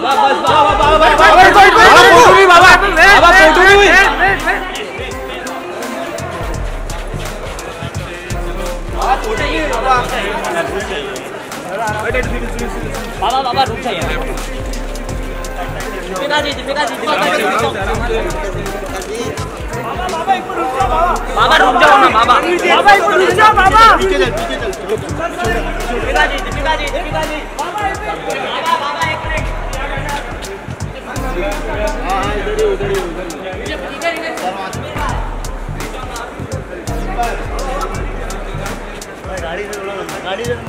बाबा रुक जाइए। बाबा रुक जाओ ना बाबा। बाबा रुक जाओ बाबा। गाड़ी से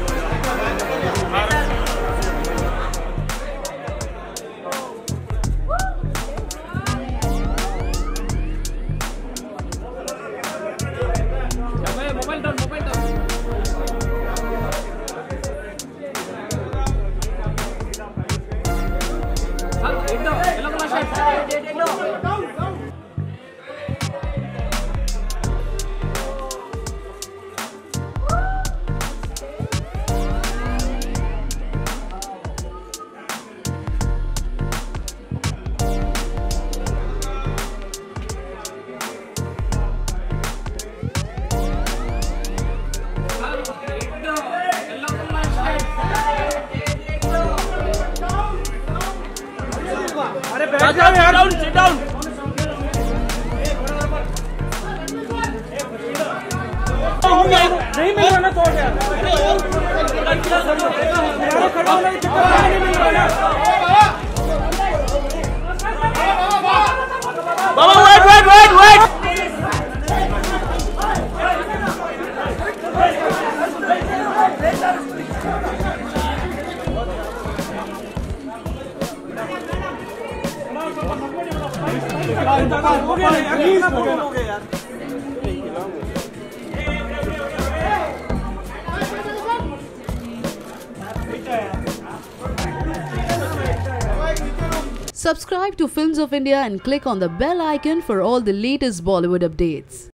sit down. नहीं मिल रहा ना तो बाबा wait. Subscribe to Films of India and click on the bell icon for all the latest Bollywood updates.